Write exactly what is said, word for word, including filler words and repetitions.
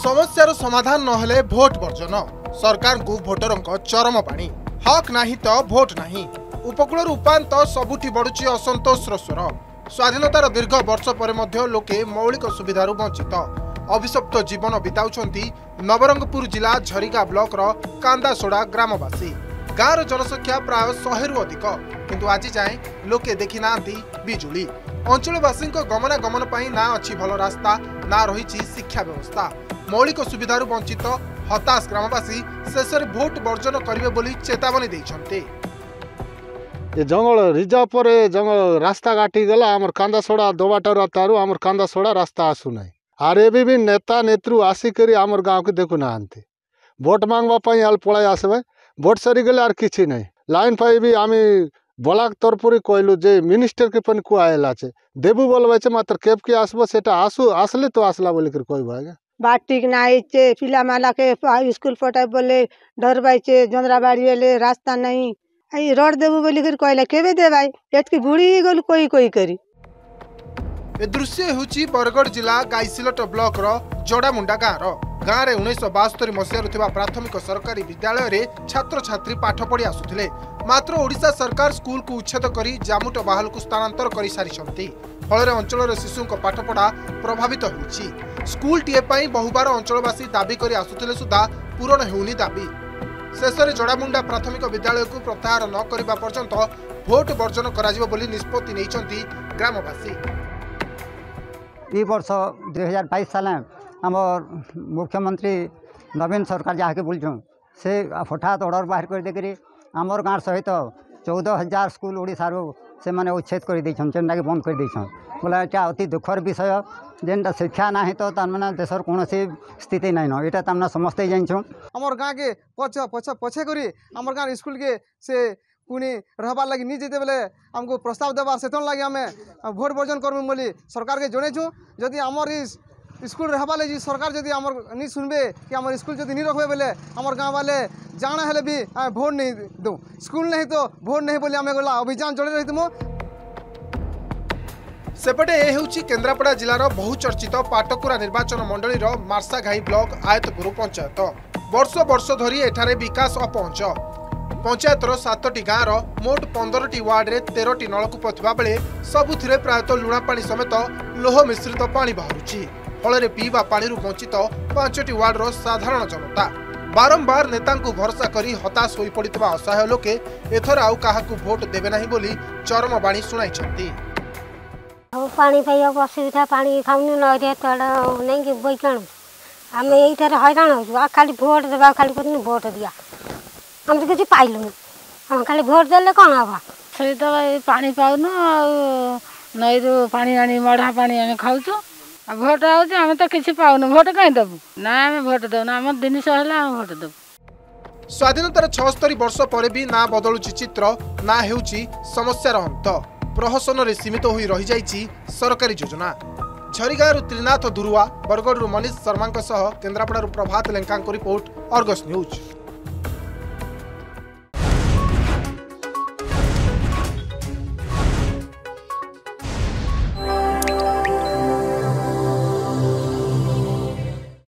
समस्यार समाधान नहेले vote version सरकार को भोटर चरम पानी हक नहीं तो भोट नहीं उपकूल उपात सबुठी बढ़ुची असंतोषर स्वर स्वाधीनतार दीर्घ वर्ष पर मध्य लोके मौलिक सुविधार वंचित अभिशप्त जीवन बिताउछंती नवरंगपुर जिला झरिगा ब्लॉक कांदासोड़ा ग्रामवासी गाँव जनसंख्या प्राय शहे रु अधिक किंतु आज जाए लोके देखी ना बिजुली अंचलवासी गमनागमन पर ना अच्छी भल रास्ता ना रही शिक्षा व्यवस्था मौलिक सुविधार वंचित हताश ग्रामवासी शेष भोट वर्जन करेंगे बोली चेतावनी देइछन्ते। ये जंगल रिजर्व पर जंगल रास्ता काटी गला आमर कांदासोड़ा दोबाटर तारू आमर कांदासोड़ा रास्ता आसु नहीं आर एबी भी नेता नेतृ आसिक आमर गाँव के देखु ना भोट मांगवा आल पड़ाई आसबे भोट सरी गले आर किछि नहीं लाइन पाई भी आम ब्लॉक तरफ कहलु जे मिनिस्टर के पन कुआला देबू बोलबे मात्र केब के आसबो सेटा आसु आसले तो आसला बोल कर कहबो आगे बाट ठीक नाई पिला माला के स्कूल पटाई बोले डर बाईचे जोंदरा बाड़ी ले रास्ता नहीं आई रोड देबू बोली कर कहला केबे दे भाई एतकी बुढ़ी गल कोई कोई करी। ए दृश्य होची बरगढ़ जिला गाईसिलट ब्लॉक रो जोड़ामुंडा गाँव रो गाँव में उन्नीस बास्तरी मसीह प्राथमिक सरकारी विद्यालय रे छात्र छात्री पाठ पढ़ी आसुथिले मात्र ओडिशा सरकार स्कूल को उच्छेद करी जामुट बाहल को स्थानांतर कर सारी फल अंचल शिशु पाठपढ़ा प्रभावित होछि स्कूल टीए पाई बहुबार अंचलवासी दाबी कर आसुथिले सुधा पूरण हेउनी दाबी शेष में जोड़ामुंडा प्राथमिक विद्यालय को प्रत्याहार न करबा पर्यंत भोट वर्जन कराजिबो बोली निष्पत्ति नैछन्ति ग्रामवासी। ई वर्ष दुई हजार बाईस साल आम मुख्यमंत्री नवीन सरकार जहाँके बोलूँ से हठात ऑर्डर बाहर कर देकर आमर गाँव सहित चौदह हजार स्कूल ओडिशार से माने उच्छेद कर देछन जेनटा के बंद कर देछन बोला एटा अति दुखर विषय जेनटा शिक्षा ना तो तारमाने देशर कौन स्थिति नाइन यहाँ तारमाने समस्ते जाइछुँ आमर गाँव के पछ पछ पछे करी आमर गाँव स्कूल के से पुणी रहबार लगी नहीं जेते बेले आमको प्रस्ताव देवार से लगे आम भोट वर्जन करमु बोली सरकार के जनेछु जदि आमर स्कूल रहबा लगी सरकार जदि आमर नहीं सुनबे कि आमर स्कूल जदि नहीं रखबे बेले आमर गाँव वाले जाना हेले भी आम भोट नहीं दूँ स्कूल नहीं तो भोट नहीं बोली आम गला अभियान जड़े रही सेपटे ए हेउची केन्द्रापड़ा जिलार बहुचर्चित पाटकुरा निर्वाचन मंडलीर मार्साघाई ब्लॉक आयतपुर पंचायत वर्ष वर्ष धरी एठारे विकास अपहंच पंचायतर सातटी गाँव मोट पंद्रह वार्ड रे तेरह नलकूप थिबा बेले सबुथिरे प्रायतः लुणा पानी समेत लोह मिश्रित पानी बाहरुची फल पीवा पानी वंचित पांचटी वार्डर साधारण जनता बारंबार नेता भरोसा करी हताश हो पड़ता असहाय लोके एथर आउ काहाकू भोट देबे नाही बोली चरम बाणी सुनाइछन्ती। पानी पाइबा असुविधा पानी खाऊनी नई नहीं कि बैकाणु आम ये हैरान हो खाली भोट देवा खाली कहते भोट दिया हम तो किसी पाइलुन हम खाली भोट देले कौन हवा से तो पानी पाऊन नई रू पानी आनी मढ़ा पानी आम खाऊँ भोट आम तो किसी पाऊन भोट कहीं देवु ना आम भोट देना आम जिनस भोट देवु। स्वाधीनतार छस्तरी वर्ष पर भी ना बदलुची चित्र ना हेउची समस्यार अंत प्रहसन रे सीमित होई रही जाइछि सरकारी योजना। Jharigaon Trinath Durua Bargarh Manish Sharma Kendrapara Prabhat Lenka report Argus news.